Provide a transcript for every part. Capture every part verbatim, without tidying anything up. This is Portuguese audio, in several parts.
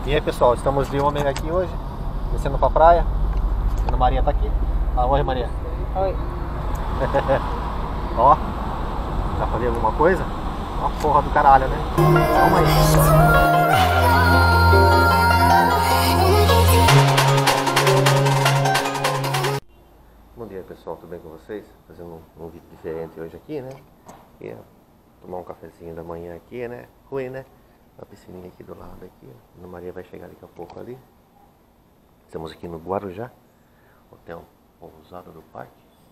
E aí pessoal, estamos de ômega aqui hoje, descendo pra praia. A Ana Maria tá aqui. Ah, oi Maria. Oi. Ó, dá pra ver alguma coisa? Uma porra do caralho, né? Calma aí. Bom dia pessoal, tudo bem com vocês? Fazendo um, um vídeo diferente hoje aqui, né? E, ó, tomar um cafezinho da manhã aqui, né? Ruim, né? A piscininha aqui do lado aqui, ó. Ana Maria vai chegar daqui a pouco ali. Estamos aqui no Guarujá, hotel pousada do parque.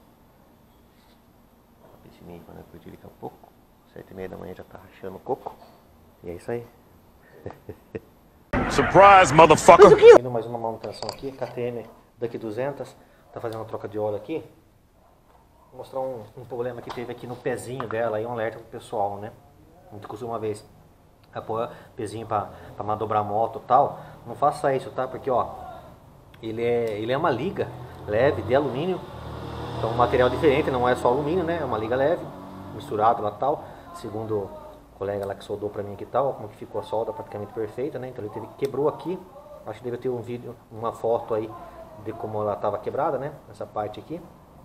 A piscininha para nós curtir daqui a pouco. Sete e meia da manhã já tá rachando o coco. E é isso aí. Surprise, motherfucker! Indo mais uma manutenção aqui, K T M Duck duzentos. Tá fazendo uma troca de óleo aqui. Vou mostrar um, um problema que teve aqui no pezinho dela. Aí um alerta pro pessoal, né? A gente costuma uma vez apoiar pezinho para manobrar a moto e tal. Não faça isso, tá? Porque ó, ele é, ele é uma liga leve de alumínio. Então um material diferente, não é só alumínio, né? É uma liga leve, misturado lá tal. Segundo o colega lá que soldou pra mim aqui tal, como que ficou a solda praticamente perfeita, né? Então ele teve, quebrou aqui. Acho que deve ter um vídeo, uma foto aí de como ela estava quebrada, né? Essa parte aqui.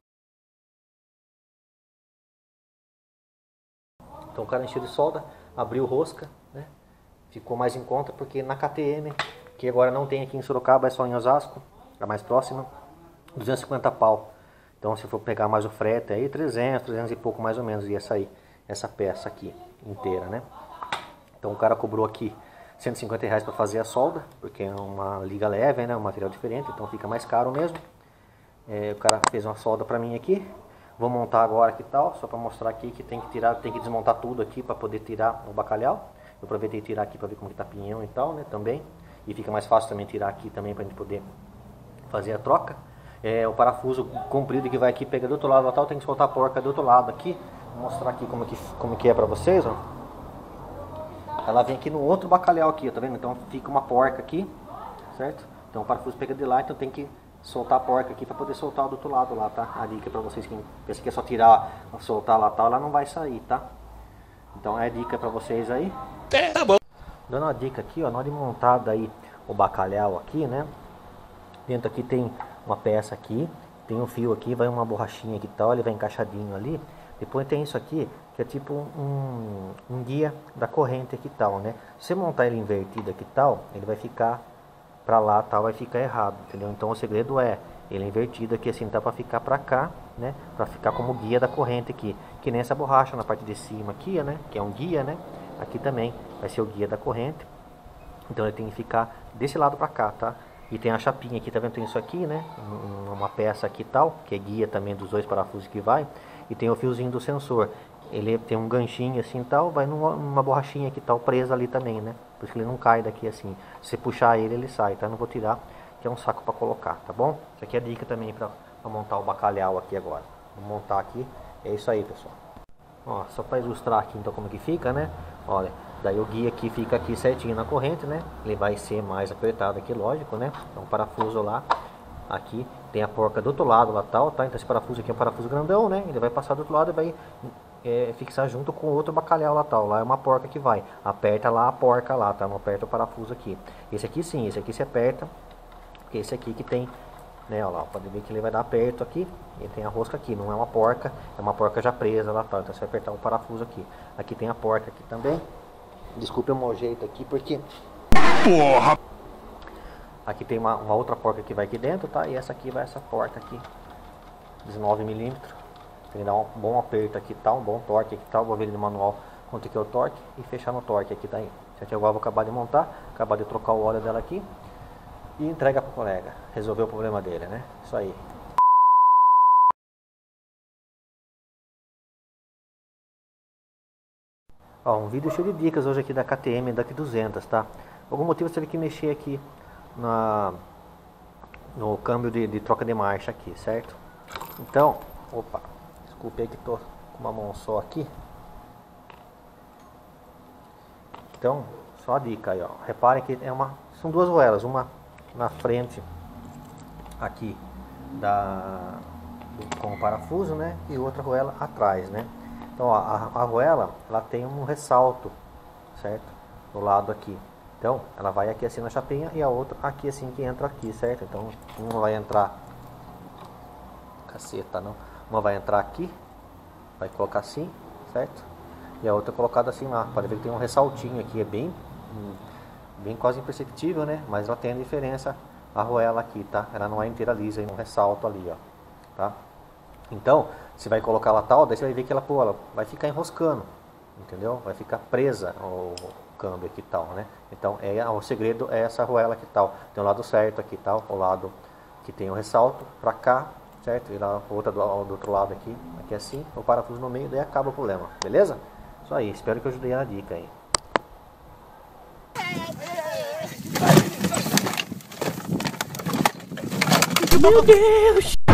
Então o cara encheu de solda, abriu rosca, né? Ficou mais em conta porque na K T M, que agora não tem aqui em Sorocaba, é só em Osasco, a mais próxima, duzentos e cinquenta pau. Então se for pegar mais o frete aí, trezentos, trezentos e pouco mais ou menos ia sair essa peça aqui inteira, né? Então o cara cobrou aqui cento e cinquenta reais para fazer a solda, porque é uma liga leve, né? Um material diferente, então fica mais caro mesmo. É, o cara fez uma solda para mim aqui. Vou montar agora aqui tal, só para mostrar aqui que tem que tirar, tem que desmontar tudo aqui para poder tirar o bacalhau. Eu aproveitei tirar aqui para ver como que tá pinhão e tal, né, também. E fica mais fácil também tirar aqui também para a gente poder fazer a troca. É, o parafuso comprido que vai aqui, pega do outro lado, tal, tem que soltar a porca do outro lado aqui. Vou mostrar aqui como que, como que é para vocês, ó. Ela vem aqui no outro bacalhau aqui, tá vendo? Então fica uma porca aqui, certo? Então o parafuso pega de lá, então tem que soltar a porca aqui para poder soltar do outro lado lá, tá? A dica para vocês que pensam que é só tirar, soltar lá tal, ela não vai sair, tá? Então é a dica para vocês aí. É, tá bom. Dando uma dica aqui, ó, na hora de montar daí o bacalhau aqui, né? Dentro aqui tem uma peça aqui, tem um fio aqui, vai uma borrachinha aqui e tal, ele vai encaixadinho ali. Depois tem isso aqui, que é tipo um, um guia da corrente aqui e tal, né? Se você montar ele invertido aqui e tal, ele vai ficar pra lá tal, vai ficar errado, entendeu? Então o segredo é ele é invertido aqui assim, tá, para ficar pra cá, né? Pra ficar como guia da corrente aqui, que nem essa borracha na parte de cima aqui, né? Que é um guia, né? Aqui também vai ser o guia da corrente. Então ele tem que ficar desse lado pra cá, tá? E tem a chapinha aqui, tá vendo? Tem isso aqui, né? Uma peça aqui tal, que é guia também dos dois parafusos que vai. E tem o fiozinho do sensor. Ele tem um ganchinho assim tal, vai numa, numa borrachinha aqui tal, presa ali também, né? Por isso que ele não cai daqui assim. Se você puxar ele, ele sai, tá? Não vou tirar, que é um saco para colocar, tá bom? Isso aqui é a dica também para montar o bacalhau aqui agora. Vou montar aqui, é isso aí, pessoal. Ó, só para ilustrar aqui então como que fica, né? Olha, daí o guia aqui fica aqui certinho na corrente, né? Ele vai ser mais apertado aqui, lógico, né? Então parafuso lá, aqui tem a porca do outro lado lá tal, tá? Então esse parafuso aqui é um parafuso grandão, né? Ele vai passar do outro lado e vai é, fixar junto com o outro bacalhau lá tal. Lá é uma porca que vai, aperta lá a porca lá, tá? Não aperta o parafuso aqui. Esse aqui sim, esse aqui se aperta, porque esse aqui que tem, né? Olha lá, pode ver que ele vai dar aperto aqui. E tem a rosca aqui, não é uma porca, é uma porca já presa lá tal. Então você vai apertar o parafuso aqui. Aqui tem a porca aqui também. Desculpe o mau jeito aqui, porque Porra! Aqui tem uma, uma outra porca que vai aqui dentro, tá? E essa aqui vai essa porca aqui, dezenove milímetros. Tem que dar um bom aperto aqui, tá? Um bom torque aqui, tá? Vou ver no manual quanto que é o torque e fechar no torque aqui daí. Isso aqui agora eu vou acabar de montar, acabar de trocar o óleo dela aqui e entrega pro colega. Resolver o problema dele, né? Isso aí. Ó, um vídeo cheio de dicas hoje aqui da K T M Duck duzentos, tá? Por algum motivo você teve que mexer aqui na, no câmbio de, de troca de marcha aqui, certo? Então, opa, desculpe aí que tô com uma mão só aqui. Então, só a dica aí, ó. Reparem que é uma, são duas roelas, uma na frente aqui da, com o parafuso, né? E outra roela atrás, né? Então, ó, a, a roela, ela tem um ressalto, certo? Do lado aqui. Então, ela vai aqui assim na chapinha e a outra aqui assim que entra aqui, certo? Então, uma vai entrar... Caceta, não. Uma vai entrar aqui, vai colocar assim, certo? E a outra colocada assim lá. Pode ver que tem um ressaltinho aqui, é bem... Bem quase imperceptível, né? Mas ela tem a diferença, a arruela aqui, tá? Ela não é inteira lisa, é um ressalto ali, ó. Tá? Então, você vai colocar ela tal, daí você vai ver que ela, pô, ela vai ficar enroscando, entendeu? Vai ficar presa o câmbio aqui e tal, né? Então, é, o segredo é essa arruela aqui tal. Tem o lado certo aqui tal, o lado que tem o ressalto pra cá, certo? E lá, outra do, do outro lado aqui, aqui assim, o parafuso no meio, daí acaba o problema, beleza? Isso aí, espero que eu ajudei a dica aí. Meu Deus!